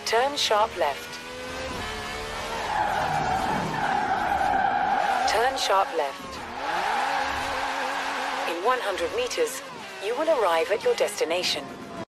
Turn sharp left. Turn sharp left. In 100 meters, you will arrive at your destination.